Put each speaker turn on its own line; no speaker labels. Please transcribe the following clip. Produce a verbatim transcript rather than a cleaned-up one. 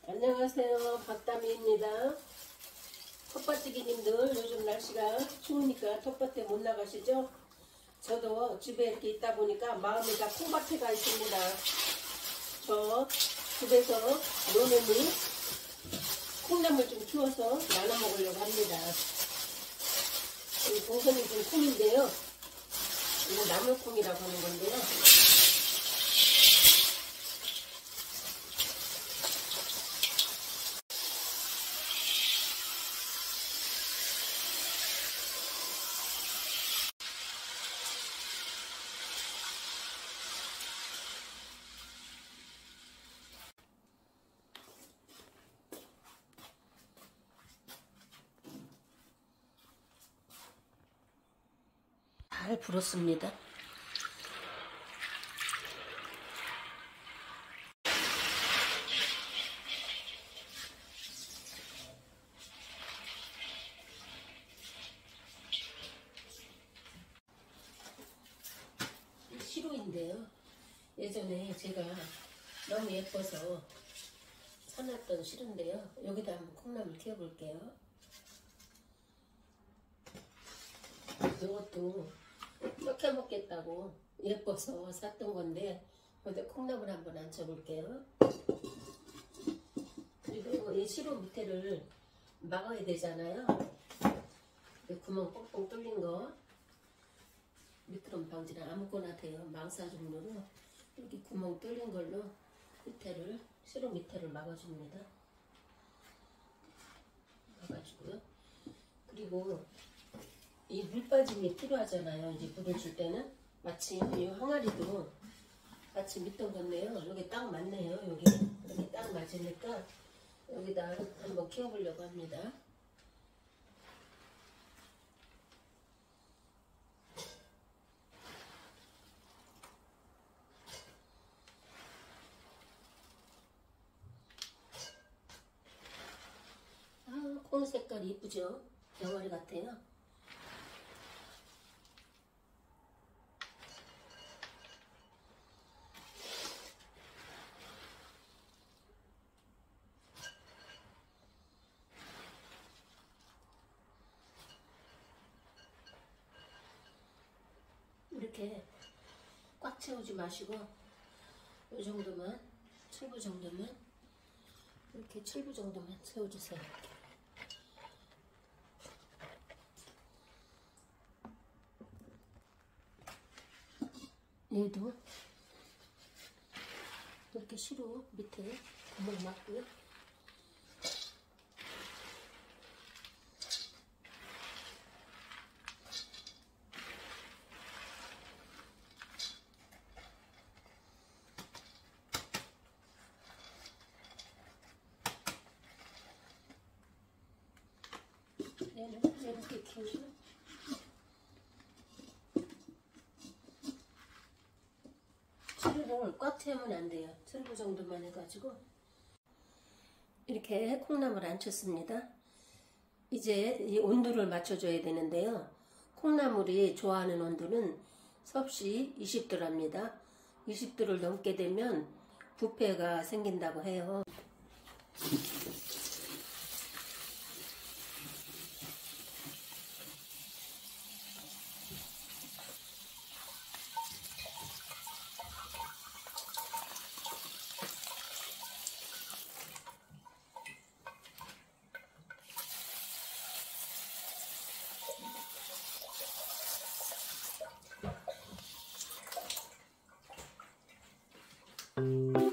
안녕하세요. 박다미입니다. 텃밭지기님들 요즘 날씨가 추우니까 텃밭에 못 나가시죠? 저도 집에 이렇게 있다 보니까 마음이 다 콩밭에가 있습니다. 저 집에서 노는이 콩나물 좀 키워서 나눠 먹으려고 합니다. 이 동선이 좀 콩인데요. 이거 나물콩이라고 하는 건데요. 잘 불었습니다. 시루인데요. 예전에 제가 너무 예뻐서 사놨던 시루인데요. 여기다 한번 콩나물 키워볼게요. 이것도 썩혀 먹겠다고 예뻐서 샀던 건데 여기다 콩나물 한번 앉혀볼게요. 그리고 이 시루 밑에를 막아야 되잖아요. 구멍 뻥뻥 뚫린 거 미끄럼 방지는 아무거나 돼요. 망사 종류로 이렇게 구멍 뚫린 걸로 밑에를 시루 밑에를 막아줍니다. 막아주고요. 그리고 이 물빠짐이 필요하잖아요. 이제 물을 줄 때는 마침 이 항아리도 마침 있던 건데요. 여기 딱 맞네요. 여기 여기 딱 맞으니까 여기다 한번 키워보려고 합니다. 아, 콩 색깔이 이쁘죠? 병아리 같아요. 이렇게 꽉 채우지 마시고 이 정도만, 칠 부 정도만, 이렇게 칠 부 정도만 채워주세요. 얘도 이렇게 시루 밑에 구멍 막고요. 얘는 이렇게 키우고 시루를 꽉 채우면 안 돼요. 칠 부 정도만 해가지고 이렇게 콩나물 앉혔습니다. 이제 이 온도를 맞춰줘야 되는데요. 콩나물이 좋아하는 온도는 섭씨 이십 도랍니다. 이십 도를 넘게 되면 부패가 생긴다고 해요.
음.